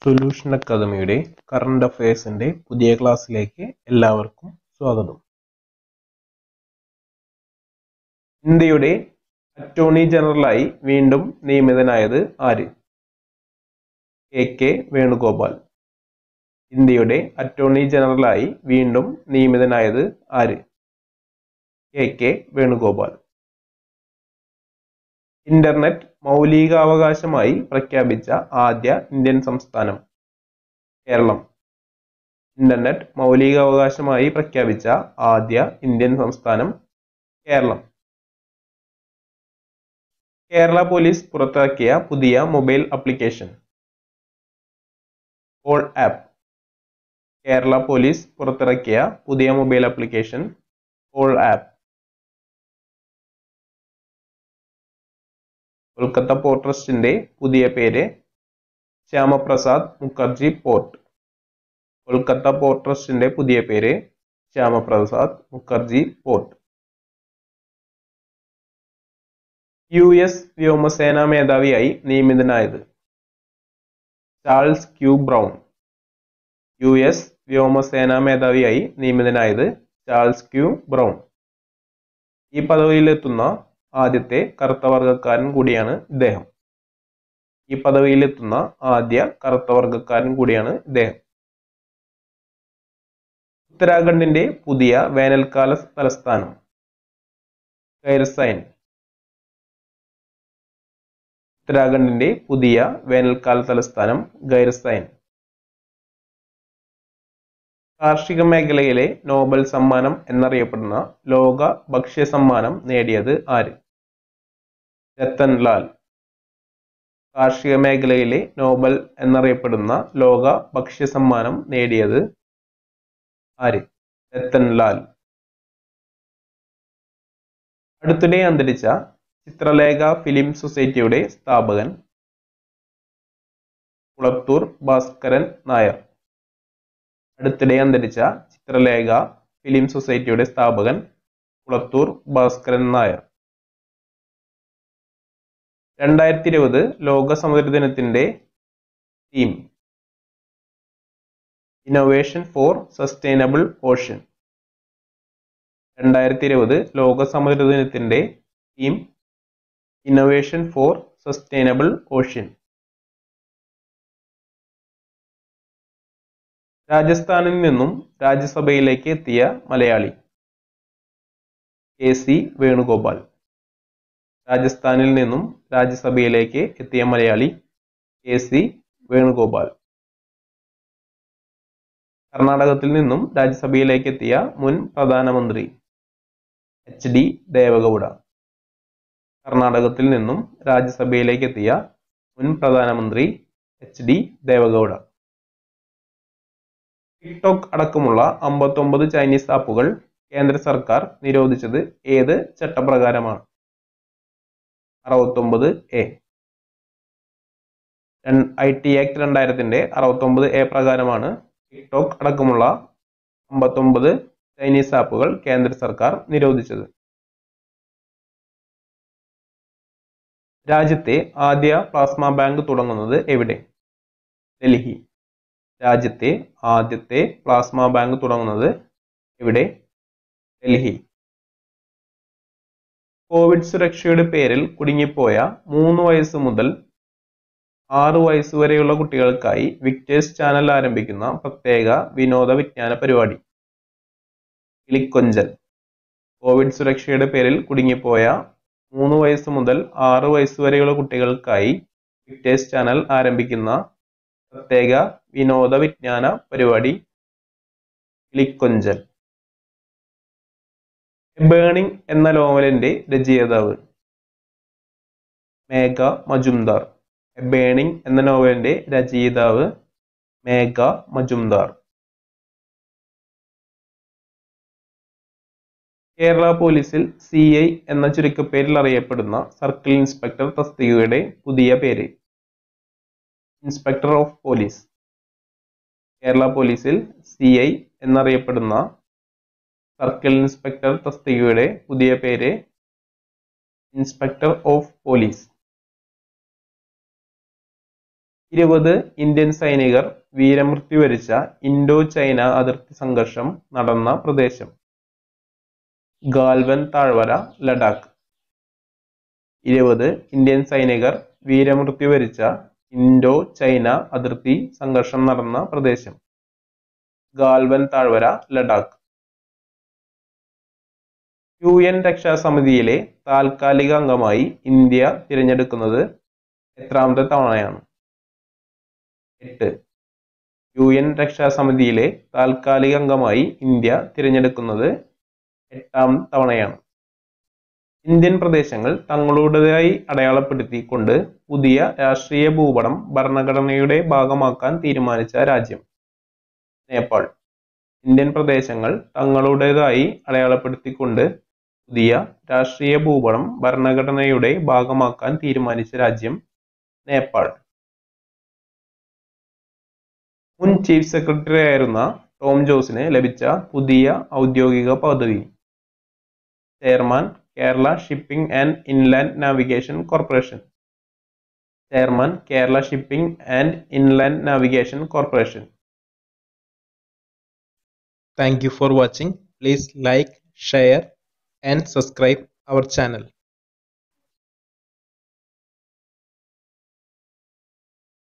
Solution അക്കാദമിയുടെ current അഫയേഴ്സിന്റെ പുതിയ ക്ലാസ്സിലേക്ക് എല്ലാവർക്കും സ്വാഗതം. ഇന്ത്യയുടെ അറ്റോർണി ജനറലായി വീണ്ടും നിയമിതനായത് ആര്? കെ വേണുഗോപാൽ. ഇന്ത്യയുടെ അറ്റോർണി ജനറലായി വീണ്ടും നിയമിതനായത് ആര്? കെ വേണുഗോപാൽ. ഇന്റർനെറ്റ് മൗലികാവകാശമായി പ്രഖ്യാപിച്ച ആദ്യ ഇന്ത്യൻ സംസ്ഥാനം? കേരളം. ഇന്റർനെറ്റ് മൗലികാവകാശമായി പ്രഖ്യാപിച്ച ആദ്യ ഇന്ത്യൻ സംസ്ഥാനം കേരളം. കേരള പോലീസ് പുറത്തിറക്കിയ പുതിയ mobile application? Call app. Kerala police പുറത്തിറക്കിയ പുതിയ mobile application call app. Kolkata port ട്രസ്റ്റിന്റെ പുതിയ പേര് ശ്യാമപ്രസാദ് മുഖർജി പോർട്ട്. കൊൽക്കത്ത പോർട്ട് ട്രസ്റ്റിന്റെ പുതിയ പേര് ശ്യാമപ്രസാദ് മുഖർജി പോർട്ട്. US വ്യോമസേനാ മേധാവിയായി നിയമിതനായത്? Charles Q Brown. US വ്യോമസേനാ മേധാവിയായി നിയമിതനായത് ചാൾസ് ക്യൂ ബ്രൗൺ. ഈ പദവിയിലെത്തുന്ന ആദ്യത്തെ കറുത്ത വർഗ്ഗക്കാരൻ കൂടിയാണ് ഇദ്ദേഹം. ഈ പദവിയിലെത്തുന്ന ആദ്യ കറുത്ത വർഗ്ഗക്കാരൻ കൂടിയാണ് ഇദ്ദേഹം. ഉത്തരാഖണ്ഡിന്റെ പുതിയ വേനൽക്കാല തലസ്ഥാനം? ഖൈർസൈൻ. ഉത്തരാഖണ്ഡിന്റെ പുതിയ വേനൽക്കാല തലസ്ഥാനം ഖൈർസൈൻ. കാർഷിക മേഖലയിലെ നോബൽ സമ്മാനം എന്നറിയപ്പെടുന്ന ലോക ഭക്ഷ്യ സമ്മാനം നേടിയത് ആര്? രത്തൻ ലാൽ. കാർഷിക മേഖലയിലെ നോബൽ എന്നറിയപ്പെടുന്ന ലോക ഭക്ഷ്യ സമ്മാനം നേടിയത് ആര്? രത്തൻ ലാൽ. അടുത്തിടെ അന്തരിച്ച ചിത്രലേഖ ഫിലിം സൊസൈറ്റിയുടെ സ്ഥാപകൻ? കുളത്തൂർ ഭാസ്കരൻ നായർ. അടുത്തിടെ അന്തരിച്ച ചിത്രലേഖ ഫിലിം സൊസൈറ്റിയുടെ സ്ഥാപകൻ കുളത്തൂർ ഭാസ്കരൻ നായർ. 2020 ലോക സമുദ്ര ദിനത്തിന്റെ theme? Innovation for sustainable ocean. 2020 ലോക സമുദ്ര ദിനത്തിന്റെ theme innovation for sustainable ocean. രാജസ്ഥാനിൽ നിന്നും രാജ്യസഭയിലേക്ക് എത്തിയ മലയാളി? KC വേണുഗോപാൽ. രാജസ്ഥാനിൽ നിന്നും രാജ്യസഭയിലേക്ക് എത്തിയ മലയാളി KC വേണുഗോപാൽ. കർണാടകത്തിൽ നിന്നും രാജ്യസഭയിലേക്ക് എത്തിയ മുൻ പ്രധാനമന്ത്രി? HD ദേവഗൌഡ. കർണാടകത്തിൽ നിന്നും രാജ്യസഭയിലേക്ക് എത്തിയ മുൻ പ്രധാനമന്ത്രി HD ദേവഗൌഡ. ടിക്ടോക്ക് അടക്കമുള്ള 59 ചൈനീസ് ആപ്പുകൾ കേന്ദ്ര സർക്കാർ നിരോധിച്ചത് ഏത് ചട്ടപ്രകാരമാണ്? 69A. IT ആക്ട് 2000 69A പ്രകാരമാണ് ടിക്ടോക്ക് അടക്കമുള്ള 59 ചൈനീസ് ആപ്പുകൾ കേന്ദ്ര സർക്കാർ നിരോധിച്ചത്. രാജ്യത്തെ ആദ്യ പ്ലാസ്മ ബാങ്ക് തുടങ്ങുന്നത് എവിടെ? ഡൽഹി. രാജ്യത്തെ ആദ്യത്തെ പ്ലാസ്മ ബാങ്ക് തുടങ്ങുന്നത് എവിടെ? ഡൽഹി. കോവിഡ് സുരക്ഷയുടെ പേരിൽ കുടുങ്ങിപ്പോയ 3 വയസ്സ് മുതൽ 6 വയസ്സ് വരെയുള്ള കുട്ടികൾക്കായി വിക്ടേഴ്സ് ചാനൽ ആരംഭിക്കുന്ന പ്രത്യേക വിനോദ വിജ്ഞാന പരിപാടി? കിളിക്കൊഞ്ചൽ. കോവിഡ് സുരക്ഷയുടെ പേരിൽ കുടുങ്ങിപ്പോയ 3 വയസ്സ് മുതൽ 6 വയസ്സ് വരെയുള്ള കുട്ടികൾക്കായി വിക്ടേഴ്സ് ചാനൽ ആരംഭിക്കുന്ന പ്രത്യേക വിനോദ വിജ്ഞാന പരിപാടി കിളിക്കൊഞ്ചൽ. ബേണിംഗ് എന്ന നോവലിന്റെ രചയിതാവ്? മേഘ മജുംദാർ. ബേണിംഗ് എന്ന നോവലിന്റെ രചയിതാവ് മേഘ മജുംദാർ. കേരള പോലീസിൽ CI എന്ന ചുരുക്കപ്പേരിൽ അറിയപ്പെടുന്ന സർക്കിൾ ഇൻസ്പെക്ടർ തസ്തികയുടെ പുതിയ പേര്? Inspector of police. കേരള പോലീസിൽ CI എന്നറിയപ്പെടുന്ന സർക്കിൾ ഇൻസ്പെക്ടർ തസ്തികയുടെ പുതിയ പേര് ഇൻസ്പെക്ടർ ഓഫ് പോലീസ്. 20 ഇന്ത്യൻ സൈനികർ വീരമൃത്യു വരിച്ച ഇൻഡോ ചൈന അതിർത്തി സംഘർഷം നടന്ന പ്രദേശം. ഗാൽവൻ താഴ്വര, ലഡാക്ക്. 20 ഇന്ത്യൻ സൈനികർ വീരമൃത്യു വരിച്ച ഇൻഡോ ചൈന അതിർത്തി സംഘർഷം നടന്ന പ്രദേശം. ഗാൽവൻ താഴ്വര, ലഡാക്ക്. UN രക്ഷാസമിതിയിലെ താൽക്കാലിക അംഗമായി ഇന്ത്യ തിരഞ്ഞെടുക്കുന്നത് എത്രാമത്തെ തവണയാണ്? 8. UN രക്ഷാസമിതിയിലെ താൽക്കാലിക അംഗമായി ഇന്ത്യ തിരഞ്ഞെടുക്കുന്നത് 8ാം തവണയാണ്. ഇന്ത്യൻ പ്രദേശങ്ങൾ തങ്ങളുടേതായി അടയാളപ്പെടുത്തിക്കൊണ്ട് പുതിയ രാഷ്ട്രീയ ഭൂപടം ഭരണഘടനയുടെ ഭാഗമാക്കാൻ തീരുമാനിച്ച രാജ്യം? നേപ്പാൾ. ഇന്ത്യൻ പ്രദേശങ്ങൾ തങ്ങളുടേതായി അടയാളപ്പെടുത്തിക്കൊണ്ട് പുതിയ രാഷ്ട്രീയ ഭൂപടം ഭരണഘടനയുടെ ഭാഗമാക്കാൻ തീരുമാനിച്ച രാജ്യം? നേപ്പാൾ. മുൻ ചീഫ് സെക്രട്ടറി ആയിരുന്ന ടോം ജോസിന് ലഭിച്ച പുതിയ ഔദ്യോഗിക പദവി? Chairman, Kerala shipping and inland navigation corporation. Chairman, Kerala shipping and inland navigation corporation. Thank you for watching. Please like, share and subscribe our channel.